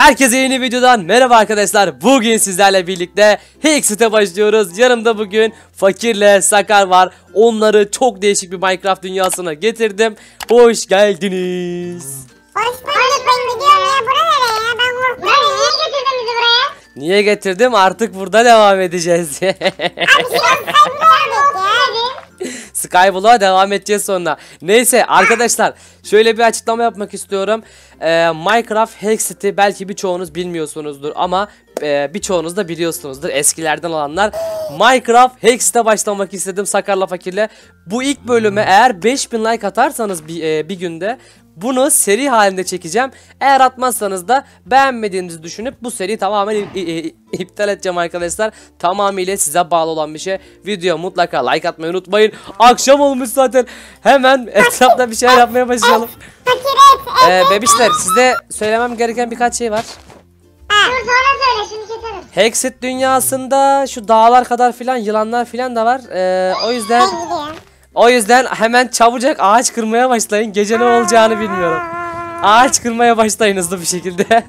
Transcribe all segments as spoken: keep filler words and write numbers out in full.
Herkese yeni videodan merhaba arkadaşlar. Bugün sizlerle birlikte Hexit'e başlıyoruz. Yanımda bugün Fakir'le Sakar var. Onları çok değişik bir Minecraft dünyasına getirdim. Hoş geldiniz. Hoş bulduk. Ben gidiyorum ya. Bura nereye ya? Ben korktum. Ya niye getirdin bizi buraya? Niye getirdim? Artık burada devam edeceğiz. Abi şu an kaybolmadık ya. Skyblock'a devam edeceğiz sonra. Neyse arkadaşlar, şöyle bir açıklama yapmak istiyorum. Ee, Minecraft Hexit'i belki birçoğunuz bilmiyorsunuzdur ama e, birçoğunuz da biliyorsunuzdur, eskilerden olanlar. Minecraft Hexit'e başlamak istedim Sakar'la Fakir'le. Bu ilk bölüme eğer beş bin like atarsanız bir, e, bir günde bunu seri halinde çekeceğim. Eğer atmazsanız da beğenmediğinizi düşünüp bu seriyi tamamen iptal edeceğim arkadaşlar. Tamamıyla size bağlı olan bir şey. Video mutlaka like atmayı unutmayın. Akşam olmuş zaten. Hemen etrafta bir şeyler yapmaya başlayalım. Ee, bebişler, size söylemem gereken birkaç şey var. Dur sonra söyle, şimdi keserim. Hexit dünyasında şu dağlar kadar filan yılanlar filan da var. Ee, o yüzden Ben gidiyorum. o yüzden hemen çabucak ağaç kırmaya başlayın. Gece ne olacağını bilmiyorum. Ağaç kırmaya başlayın hızlı bir şekilde.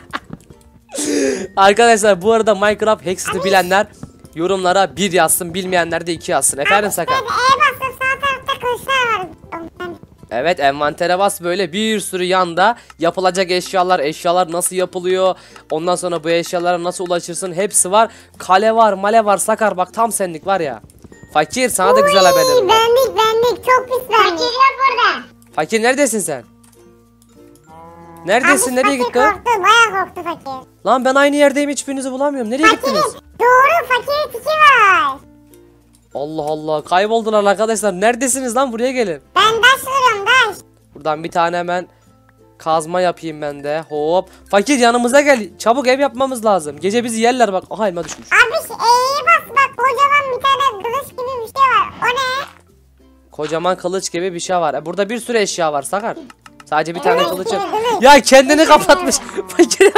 Arkadaşlar bu arada Minecraft Hexit'i bilenler yorumlara bir yazsın, bilmeyenler de iki yazsın. Efendim Sakar? E bastım, sağ tarafta kılıçlar var. Evet, envantere bas, böyle bir sürü yanda yapılacak eşyalar, eşyalar nasıl yapılıyor, ondan sonra bu eşyalara nasıl ulaşırsın, hepsi var. Kale var, male var Sakar, bak tam senlik var ya. Fakir, sana da güzel haberlerim var. Benlik benlik çok pis benlik. Fakir yok burada. Fakir, neredesin sen? Neredesin? Abi, Nereye fakir gittin? korktu, bayağı korktu fakir. Lan ben aynı yerdeyim, hiçbirinizi bulamıyorum. Nereye gittiniz? Doğru, fakirin tiki var. Allah Allah, kayboldular arkadaşlar. Neredesiniz lan? Buraya gelin. Ben taş vuruyorum taş. Buradan bir tane hemen kazma yapayım ben de. Hop. Fakir, yanımıza gel. Çabuk ev yapmamız lazım. Gece bizi yerler bak. Aha, elma düşmüş. Abi E'ye bas bak, kocaman bir tane kılıç gibi bir şey var. O ne? Kocaman kılıç gibi bir şey var. E, burada bir sürü eşya var Sakar. Sadece bir tane Evet, kılıç yok. evet, evet. Ya kendini kapatmış. Fakir.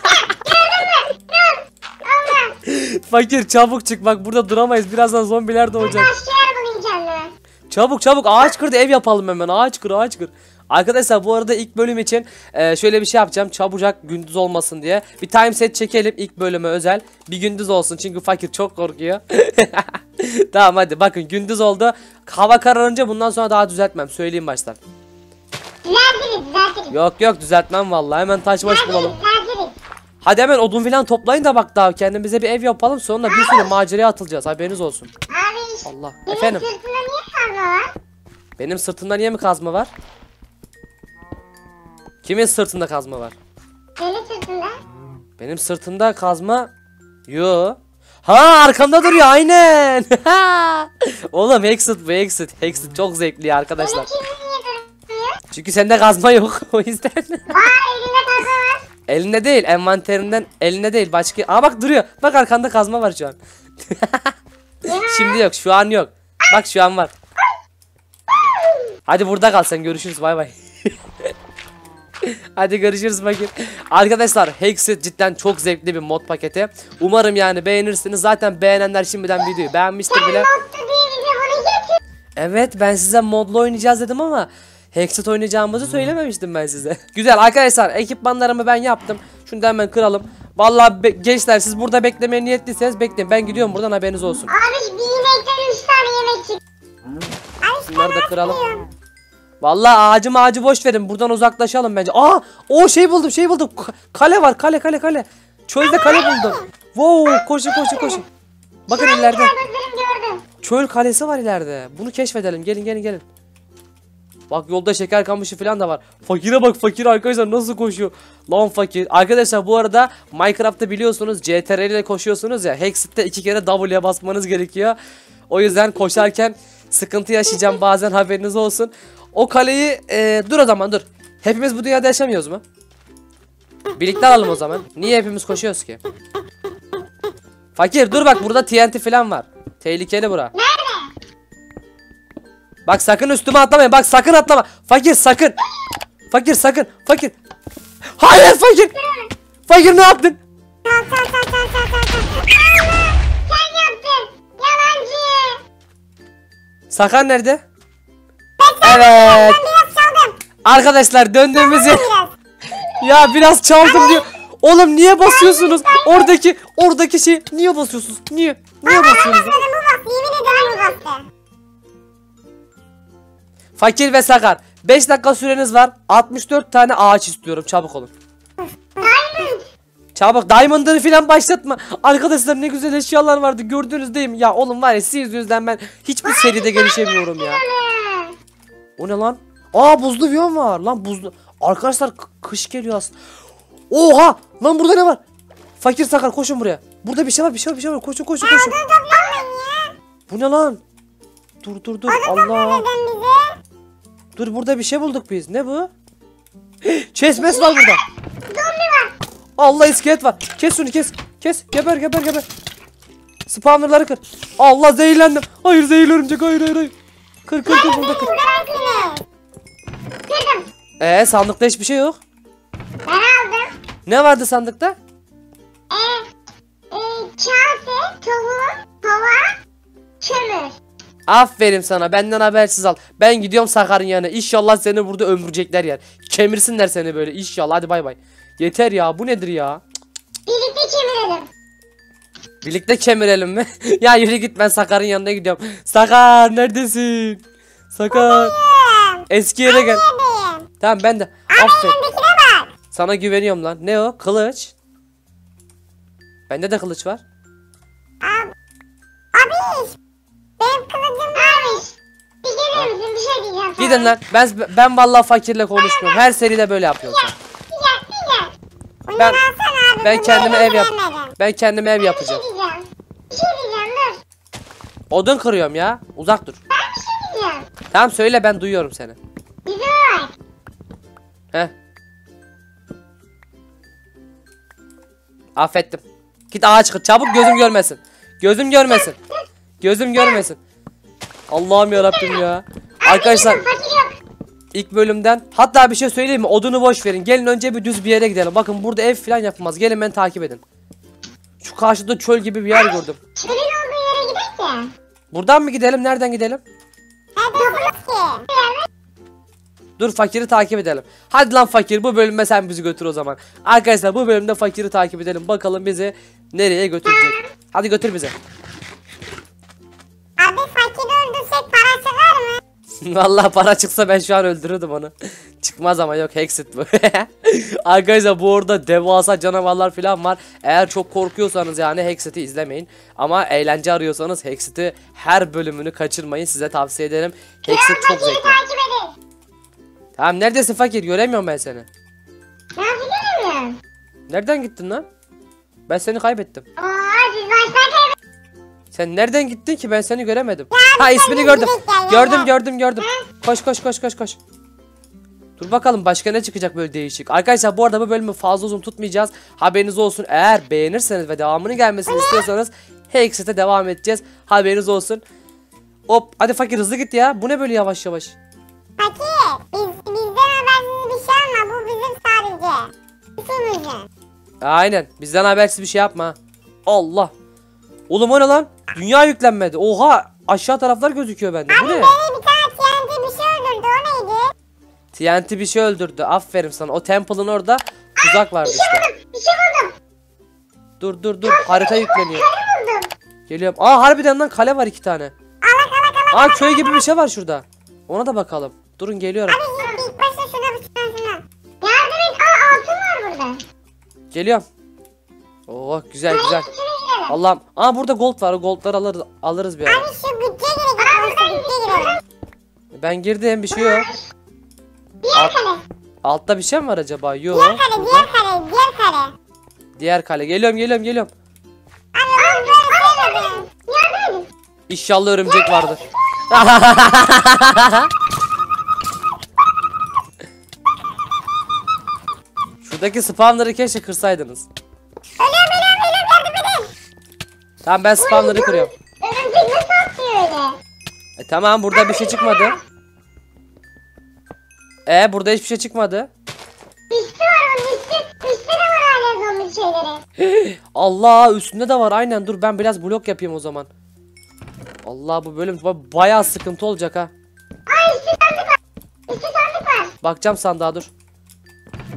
Fakir, çabuk çık, bak burada duramayız. Birazdan zombiler doğacak. Başka yer bulayım kendime. Çabuk çabuk ağaç kır da ev yapalım hemen. Ağaç kır, ağaç kır. Arkadaşlar bu arada ilk bölüm için e, şöyle bir şey yapacağım. Çabucak gündüz olmasın diye. Bir time set çekelim ilk bölüme özel. Bir gündüz olsun çünkü Fakir çok korkuyor. Tamam hadi bakın, gündüz oldu. Hava kararınca bundan sonra daha düzeltmem. Söyleyeyim baştan. Düzeltiriz düzeltiriz. Yok yok, düzeltmem vallahi. Hemen taş baş bulalım. Düzeltiriz. Hadi hemen odun falan toplayın da bak, daha kendimize bir ev yapalım. Sonra bir sürü maceraya atılacağız. Haberiniz olsun. Abi Allah. senin Efendim. sırtında niye kazma var? Benim sırtımda niye mi kazma var? Kimin sırtında kazma var? Senin sırtında. Benim sırtımda kazma. Yo. Ha, arkamda duruyor aynen. Oğlum Hexit bu, Hexit. Hexit çok zevkli arkadaşlar. Benim kimin niye durmuyor? Çünkü sende kazma yok o yüzden. Aa, elinde kazma var. Elinde değil, envanterinden elinde değil, başka. Aa bak duruyor. Bak arkanda kazma var şu an. Şimdi yok, şu an yok. Bak şu an var. Hadi burada kal sen, görüşürüz, bay bay. Hadi görüşürüz Fakir. Arkadaşlar Hexit cidden çok zevkli bir mod paketi. Umarım yani beğenirsiniz. Zaten beğenenler şimdiden videoyu beğenmiştir bile. Mutlu diye bize bunu getir. Evet, ben size modlu oynayacağız dedim ama Hexit oynayacağımızı söylememiştim ben size. Güzel arkadaşlar, ekipmanlarımı ben yaptım. Şunu da hemen kıralım. Vallahi gençler, siz burada beklemeye niyetliyseniz bekleyin. Ben gidiyorum buradan, haberiniz olsun. Abi bir yemekten üç tane yemek çıktı. Abi Bunları da kıralım. Vallahi ağacı ağacı boş verin. Buradan uzaklaşalım bence. Aa, o şey buldum, şey buldum. K- kale var, kale kale kale. Çölde kale buldum. Wow, koşun koşun koşun. Bakın ileride. gördüm. Çöl kalesi var ileride. Bunu keşfedelim. Gelin gelin gelin. Bak yolda şeker kamışı falan da var. Fakire bak, fakir arkadaşlar nasıl koşuyor. Lan fakir. Arkadaşlar bu arada Minecraft'ta biliyorsunuz C T R L ile koşuyorsunuz ya. Hexit'te iki kere W'ye basmanız gerekiyor. O yüzden koşarken sıkıntı yaşayacağım bazen, haberiniz olsun. O kaleyi e, dur o zaman dur. Hepimiz bu dünyada yaşamıyoruz mu? Birlikte alalım o zaman. Niye hepimiz koşuyoruz ki? Fakir dur bak, burada T N T falan var. Tehlikeli bura. Nerede? Bak sakın üstüme atlamayın. Bak sakın atlama. Fakir sakın. Fakir sakın. Fakir. Hayır fakir. Fakir ne yaptın? Sal sal sal sal sal sal sal. Allah! Sen yaptın. Yalancı. Sakar nerede? Ben Evet. biraz çaldım. Arkadaşlar döndüğümüz yer. Biraz. Ya biraz çaldım diyor. Oğlum niye basıyorsunuz? Oradaki oradaki şey niye basıyorsunuz? Niye? Niye basıyorsunuz? Basmadım bu bastı. Yemin ederim bu bastı. Fakir ve Sakar. beş dakika süreniz var. altmış dört tane ağaç istiyorum. Çabuk olun. Diamond. Çabuk Diamond'ını falan başlatma. Arkadaşlar ne güzel eşyalar vardı. Gördünüz değil mi? Ya oğlum var ya siz yüzünden ben hiçbir seride gelişemiyorum ya. Ana. O ne lan? Aa buzlu biyom var. Lan buzlu. Arkadaşlar kış geliyor aslında. Oha! Lan burada ne var? Fakir Sakar koşun buraya. Burada bir şey var, bir şey var, bir şey var. Koşun koşun koşun. Odun toplanmayın ya. Bu ne lan? Dur dur dur. Allah. Neden bize? Dur burada bir şey bulduk biz. Ne bu? Chestmes var burada. Zombi var. Allah iskelet var. Kes şunu kes. Kes. Geber geber geber. Spawnerları kır. Allah zehirlendim. Hayır zehirli örümcek. Hayır hayır hayır. Kır kır kır burada kır. Kırdım. Kırdım. Ee sandıkta hiçbir şey yok. Ben aldım. Ne vardı sandıkta? E, e, kase, tohum, kova, kömür. Aferin sana. Benden habersiz al. Ben gidiyorum Sakar'ın yanına. İnşallah seni burada ömürecekler yer. Kemirsinler seni böyle. İnşallah. Hadi bay bay. Yeter ya. Bu nedir ya? Birlikte kemirelim. Birlikte kemirelim mi? Ya yürü git ben Sakar'ın yanına gidiyorum. Sakar neredesin? Sakar. Eski yere gel. Neredeyim? Tamam ben de. Aferin. Önündekine bak. Sana güveniyorum lan. Ne o? Kılıç. Bende de kılıç var. Ab Abi. Benim kılıcım varmış. Bir gelir misin? Bir şey diyeceğim sana. Gidin lan. Ben ben vallahi fakirle konuşmuyorum. Her seride böyle yapıyorsun sen. Bir gel, bir gel. Bunu Ben- alsana abi. Ben bunu kendime ev yap. beğenmedim. Ben kendime ev Bir şey yapacağım. diyeceğim. Bir şey diyeceğim dur. Odun kırıyorum ya. Uzak dur. Ben bir şey diyeceğim. Tamam söyle ben duyuyorum seni. Bize bak. Heh. Affettim. Git ağaç kır. Çabuk gözüm görmesin. Gözüm görmesin. Gözüm görmesin. Allah'ım yarabbim ya. Arkadaşlar Fakir yok. ilk bölümden hatta bir şey söyleyeyim mi? Odunu boş verin. Gelin önce bir düz bir yere gidelim. Bakın burada ev falan yapılmaz. Gelin beni takip edin. Şu karşıda çöl gibi bir yer gördüm. Çölün olduğu yere gidelim ki. Buradan mı gidelim? Nereden gidelim? Hadi ki. Dur fakiri takip edelim. Hadi lan fakir bu bölüme sen bizi götür o zaman. Arkadaşlar bu bölümde fakiri takip edelim. Bakalım bizi nereye götürecek. Hadi götür bizi. Abi fakiri öldürsek para çıkar mı? Vallahi para çıksa ben şu an öldürürdüm onu. Çıkmaz ama yok Hexit bu. Arkadaşlar bu orada devasa canavarlar falan var. Eğer çok korkuyorsanız yani Hexit'i izlemeyin. Ama eğlence arıyorsanız Hexit'i her bölümünü kaçırmayın. Size tavsiye ederim. Hexit çok Fakiri zevkli. takip edin. Tamam neredesin fakir? Göremiyorum ben seni. Nasıl göremiyorum? Nereden gittin lan? Ben seni kaybettim. Oo siz baştan kaybettin. Sen nereden gittin ki ben seni göremedim. Ha ismini sen gördüm. direkt gel, gel, Gördüm gel. gördüm gördüm. Koş koş koş koş koş. Dur bakalım başka ne çıkacak böyle değişik. Arkadaşlar bu arada bu bölümü fazla uzun tutmayacağız. Haberiniz olsun. Eğer beğenirseniz ve devamının gelmesini istiyorsanız Hexit'e devam edeceğiz. Haberiniz olsun. Hop hadi fakir hızlı git ya. Bu ne böyle yavaş yavaş. Fakir biz, bizden habersiz bir şey alma. Bu bizim sadece. İkimizin. Aynen bizden habersiz bir şey yapma. Allah. Oğlum o ne lan? Dünya yüklenmedi. Oha aşağı taraflar gözüküyor bende. Bu ne? Beni bir tane T N T bir şey öldürdü. O neydi? T N T bir şey öldürdü. Aferin sana. O temple'ın orada tuzak vardı Bir şey işte. buldum. Bir şey buldum. Dur dur dur. Harita yükleniyor. Kale buldum. Geliyorum. Aa harbiden lan kale var iki tane. Alak alak alak. Aa köy gibi bir şey var şurada. Ona da bakalım. Durun geliyorum. Abi ilk başta şuna bir şuna şuna. Yardım et. Aa altın var burada. Geliyorum. Oh güzel güzel. İçine girelim. Allah'ım. Aa burada gold var. O goldları alırız, alırız bir ara. Abi şu bütçeye girelim. Şu bütçeye girelim. Ben girdim bir şey yok. Diğer kale. Altta bir şey mi var acaba? Yok. Diğer kale. Diğer kale. Diğer kale. Diğer kale. Geliyorum geliyorum geliyorum. Abi ben böyle sevmedim. Yardım edin. İnşallah örümcek vardır. Şuradaki spamları keşke kırsaydınız. Ölüyorum ölüyorum ölüyorum yardım edin. Tamam ben spamları kırıyorum. Örümcek nasıl atlıyor öyle? E tamam burada bir şey çıkmadı. E burada hiçbir şey çıkmadı. Üstü var onun üstü. Üstü de var hala zombi şeyleri. Allah üstünde de var aynen dur ben biraz blok yapayım o zaman. Allah bu bölüm ba- bayağı sıkıntı olacak ha. Ay üstü sandık var. Üstü sandık var. Bakacağım sandığa dur.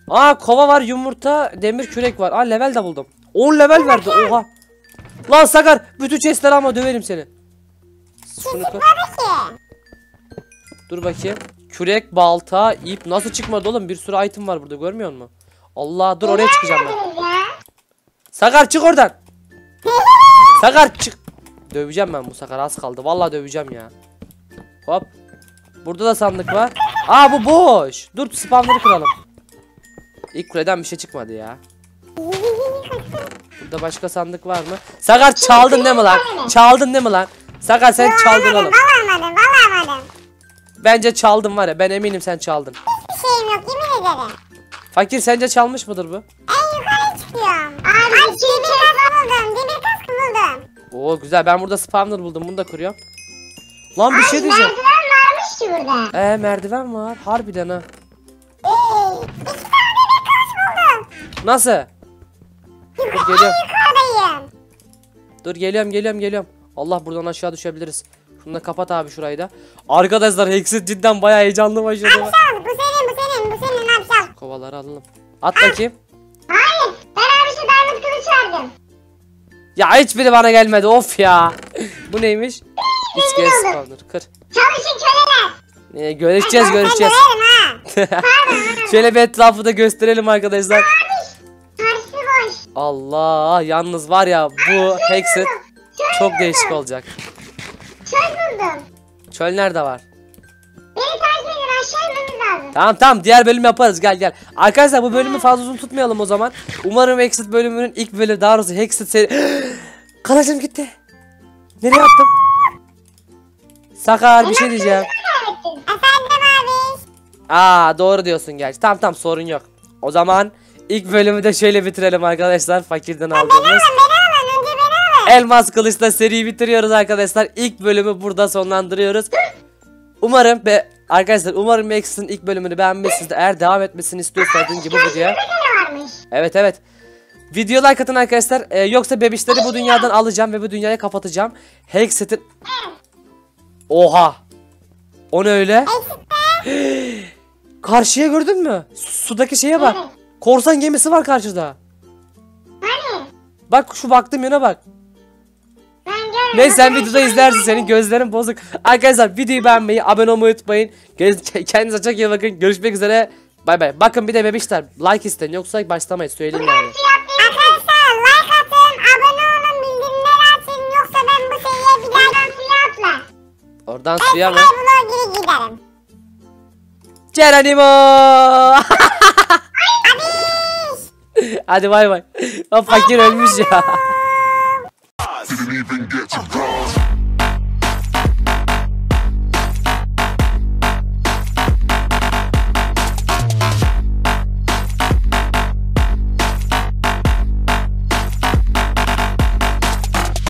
Aa kova var, yumurta, demir kürek var. Aa level de buldum. on level verdi oha. Lan Sakar bütün chestleri ama döverim seni. Şunu kır. Hadi ki. Dur bakayım. Kürek, balta, ip nasıl çıkmadı oğlum? Bir sürü item var burada görmüyor musun? Allah dur oraya çıkacağım ben. Ya. Sakar çık oradan. Sakar çık. Döveceğim ben bu Sakar az kaldı. Vallahi döveceğim ya. Hop. Burada da sandık var. Aa bu boş. Dur spamları kıralım. İlk kuleden bir şey çıkmadı ya. Burada başka sandık var mı? Sakar çaldın değil mi lan? Çaldın değil mi lan? Sakar sen çaldın oğlum. Valla almadım valla almadım. Bence çaldın var ya, ben eminim sen çaldın. Bir şeyim yok yemin ederim. Fakir sence çalmış mıdır bu? En yukarı çıkıyorum. Abi Ay, demir kaskı buldum. Demir kaskı buldum. Oo güzel, ben burada spawner buldum, bunu da kırıyorum. Lan bir şey diyeceğim. Merdiven varmış ki burada. Ee merdiven var harbiden ha. Ee, iki tane demir kılıç buldum. Nasıl? Dur En geliyorum. yukarıdayım. Dur geliyorum geliyorum geliyorum. Allah buradan aşağı düşebiliriz. Şunu da kapat abi şurayı da. Arkadaşlar Hexit cidden bayağı heyecanlı başladı. Abi sal bu senin bu senin bu senin abi sal. Kovaları alalım. At bakayım. Hayır ben abi şu diamond kılıç verdim. Ya hiçbiri bana gelmedi of ya. Bu neymiş? İskelet spawner kır. Çalışın köleler. Ee, görüşeceğiz görüşeceğiz. Ben döverim ha. Şöyle bir etrafı da gösterelim arkadaşlar. Karşı boş. Allah yalnız var ya bu Hexit çok değişik olacak. Çöl buldum. Çöl nerede var? Beni takip edin aşağı inmemiz lazım. Tamam tamam diğer bölüm yaparız gel gel. Arkadaşlar bu bölümü fazla uzun tutmayalım o zaman. Umarım Hexit bölümünün ilk bölümü, daha doğrusu Hexit seri... Kalacım gitti. Nereye attım? Sakar bir şey diyeceğim. Kaybettin. Efendim abi. Aa doğru diyorsun gerçi. Tamam tamam sorun yok. O zaman ilk bölümü de şöyle bitirelim arkadaşlar. Fakirden Beni aldığımız alın beni alın önce beni alın. Elmas Kılıç'la seriyi bitiriyoruz arkadaşlar. İlk bölümü burada sonlandırıyoruz. Umarım be arkadaşlar umarım Hexit'in ilk bölümünü beğenmişsiniz. Eğer devam etmesini istiyorsanız dediğim gibi bu diye. Ne kadar varmış? Evet evet. Video like atın arkadaşlar. Ee, yoksa bebişleri bu dünyadan alacağım ve bu dünyayı kapatacağım. Hexit'in... Oha. O ne öyle? Karşıya gördün mü? Su- Sudaki şeye bak. Evet. Korsan gemisi var karşıda. Hani? Bak şu baktığım yöne bak. Ben görmedim. Neyse sen videoda izlersin, senin gözlerin bozuk. Arkadaşlar videoyu beğenmeyi, abone olmayı unutmayın. Gö- Kendinize çok iyi bakın. Görüşmek üzere. Bay bay. Bakın bir de bebişler like isteyin, yoksa başlamayız söyleyeyim yani. Arkadaşlar like atın, abone olun, bildirimleri açın. Yoksa ben bu seriye bir daha suya atla. Oradan suya mı? Skyblock'a geri giderim. Geronimo. Abiş. Hadi bay bay. O fakir ölmüş ya. Didn't even get to bronze.